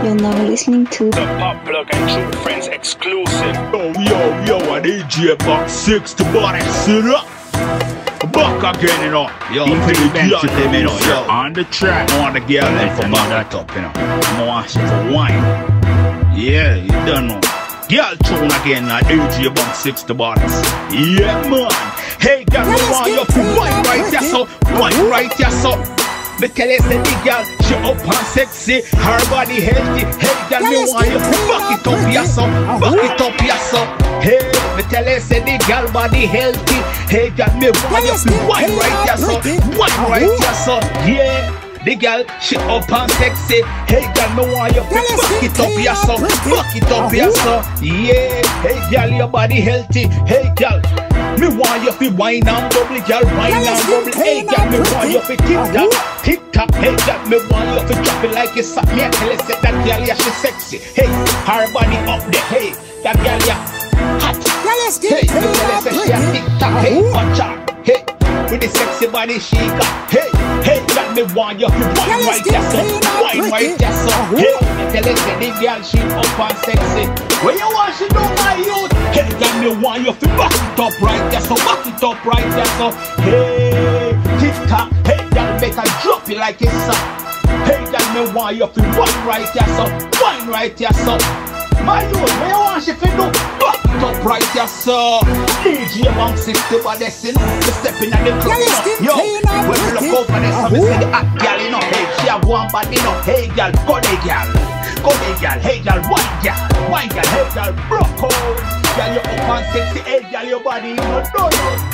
You're now listening to the Pop Plug and True Friends exclusive. Yo, a DJ back 6ix Baddest Gyal. Back again, you know. Yo, Intence, you know. Yo, on the track, I want the girl then for back that up, you know. I want you for wine. Yeah, you don't know. Girl tune again, DJ back 6ix Baddest. Yeah, man. Hey, girl, I want you for wine right here, so. Wine right here, so. Me tell you, say the girl, she up and sexy, her body healthy. Hey, girl, me want you to fuck it up, yeah, so. Fuck it up, yeah, so. Hey, me tell you, say the girl body healthy. Hey, girl, me want you to wine right, yeah, so. Wine right, yeah, so. Yeah. The girl, she up and sexy. Hey, girl, me want you to fuck it up, yeah, so. Fuck it up, yeah, so. Yeah. Hey, girl, your body healthy. Hey, girl. Me want you fi wine and bubble, girl, wine and bubble. Hey, girl, me want you fi tick tock. Hey, girl, me want you fi drop it like it's hot. Me a tell you say that girl, yeah, she sexy. Hey, her body up there. Hey, that girl, yeah, hot. Hey, me tell you say she a tick tock. Hey, watch out. Hey, with the sexy body she got. Hey, girl, me want you fi wine right there, so. Wine right there, so. Hey, me tell you say the girl, she up and sexy. When you want she do my youth. Hey, girl, me want you to back it up right there, so back it up right there, so. Hey, tick tock. Hey, girl, better drop it like it's hot. Hey, girl, me want you to wine right there, so. Wine right there, so. My youth, when you want she to do back it up right there, so. DJ among 6ix Baddest, you know, me stepping at the club, yo. When you look over there, so me see the hot girl, you know. Hey, she have one body, you know. Hey, girl, go there, girl. Go there, girl. Hey, girl, wine, girl. Wine, girl. Hey, girl, broke out. Girl, you up and sexy. Hey, girl, your body, you know, don't know.